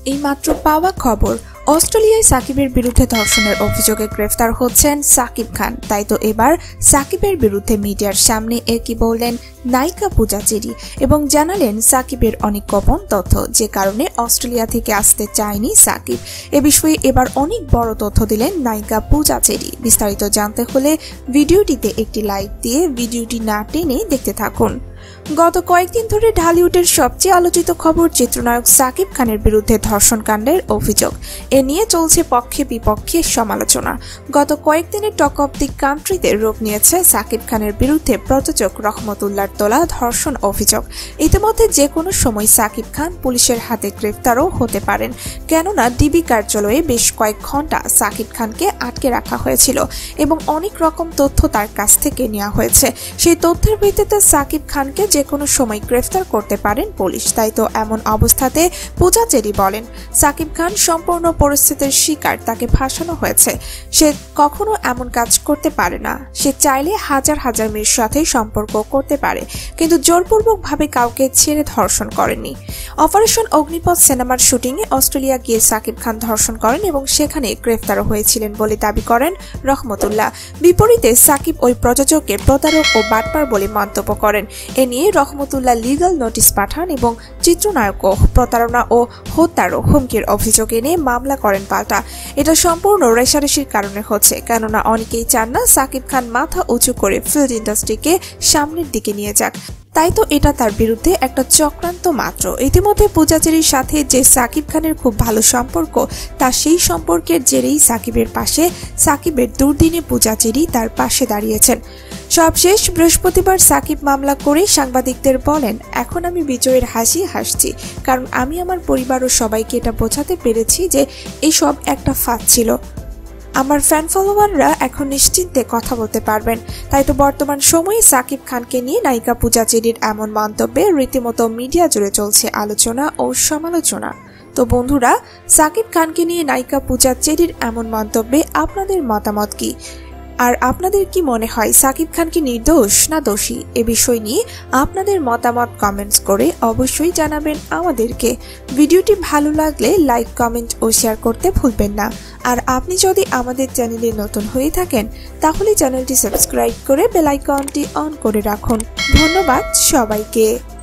এইমাত্র পাওয়া খবর, অস্ট্রেলিয়ায় সাকিবের বিরুদ্ধে ধর্ষণের অভিযোগে গ্রেফতার হচ্ছেন সাকিব খান। তাই তো এবার সাকিবের বিরুদ্ধে মিডিয়ার সামনে একই বললেন নায়িকা পূজা চেরি এবং জানালেন সাকিবের অনেক গোপন তথ্য, যে কারণে অস্ট্রেলিয়া থেকে আসতে চায়নি সাকিব। এ বিষয়ে এবার অনেক বড় তথ্য দিলেন নায়িকা পূজা চেরি। বিস্তারিত জানতে হলে ভিডিওটিতে একটি লাইক দিয়ে ভিডিওটি না টেনে দেখতে থাকুন। গত কয়েকদিন ধরে ঢালিউডের সবচেয়ে আলোচিত খবর চিত্রনায়ক সাকিব খানের বিরুদ্ধে ধর্ষণকাণ্ডের অভিযোগ। এ নিয়ে চলছে পক্ষে বিপক্ষে সমালোচনা। গত কয়েকদিনের টক অব দি কান্ট্রিতে রূপ নিয়েছে সাকিব খানের বিরুদ্ধে প্রযোজক রহমতুল্লাহর তোলা ধর্ষণ অভিযোগ। ইতিমধ্যে যে কোনো সময় সাকিব খান পুলিশের হাতে গ্রেফতারও হতে পারেন, কেননা ডিবি কার্যালয়ে বেশ কয়েক ঘন্টা সাকিব খানকে আটকে রাখা হয়েছিল এবং অনেক রকম তথ্য তার কাছ থেকে নেওয়া হয়েছে। সেই তথ্যের ভিত্তিতে সাকিব খানকে যে কোনো সময় গ্রেফতার করতে পারেন পুলিশ। তাই তো এমন অবস্থাতে পূজা চেরি বলেন, সাকিব খান সম্পূর্ণ পরিস্থিতির শিকার, তাকে ফাঁসানো হয়েছে। সে কখনো এমন কাজ করতে পারে না। সে চাইলে হাজার হাজার মেয়ের সাথে সম্পর্ক করতে পারে, কিন্তু জোরপূর্বক ভাবে কাউকে ছেড়ে ধর্ষণ করেনি। অপারেশন অগ্নিপথ সিনেমার শুটিংয়ে অস্ট্রেলিয়া গিয়ে সাকিব খান ধর্ষণ করেন এবং সেখানে গ্রেফতারও হয়েছিলেন বলে দাবি করেন রহমতুল্লাহ। বিপরীতে সাকিব ওই প্রযোজককে প্রতারক ও বাটপার বলে মন্তব্য করেন। এ নিয়ে রহমতুল্লাহ লিগ্যাল নোটিশ পাঠান এবং চিত্রনায়কও প্রতারণা ও হত্যারও হুমকির অভিযোগ এনে মামলা করেন পাল্টা। এটা সম্পূর্ণ রেষারেষির কারণে হচ্ছে, কেননা অনেকেই চান না সাকিব খান মাথা উঁচু করে ফিল্ম ইন্ডাস্ট্রিকে সামনের দিকে নিয়ে যাক। তাই তো এটা তার বিরুদ্ধে একটা চক্রান্ত মাত্র। ইতিমধ্যে পূজা চেরির সাথে যে সাকিব খানের খুব ভালো সম্পর্ক, তা সেই সম্পর্কের জেরেই সাকিবের পাশে, সাকিবের দুর্দিনে পূজা চেরি তার পাশে দাঁড়িয়েছেন। সবশেষ বৃহস্পতিবার সাকিব মামলা করে সাংবাদিকদের বলেন, এখন আমি বিজয়ের হাসি হাসছি, কারণ আমি আমার পরিবার ও সবাইকে এটা বোঝাতে পেরেছি যে এসব একটা ফাঁদ ছিল। আমার ফ্যান ফলোয়াররা এখন নিশ্চিন্তে কথা বলতে পারবেন। তাই তো বর্তমান সময়ে সাকিব খানকে নিয়ে নায়িকা পূজা চেরির এমন মন্তব্যে রীতিমতো মিডিয়া জুড়ে চলছে আলোচনা ও সমালোচনা। তো বন্ধুরা, সাকিব খানকে নিয়ে নায়িকা পূজা চেরির এমন মন্তব্যে আপনাদের মতামত কি? আর আপনাদের কি মনে হয় সাকিব খান কি নির্দোষ না দোষী? এ বিষয় নিয়ে আপনাদের মতামত কমেন্টস করে অবশ্যই জানাবেন আমাদেরকে। ভিডিওটি ভালো লাগলে লাইক, কমেন্ট ও শেয়ার করতে ভুলবেন না। আর আপনি যদি আমাদের চ্যানেলে নতুন হয়ে থাকেন তাহলে চ্যানেলটি সাবস্ক্রাইব করে বেল আইকনটি অন করে রাখুন। ধন্যবাদ সবাইকে।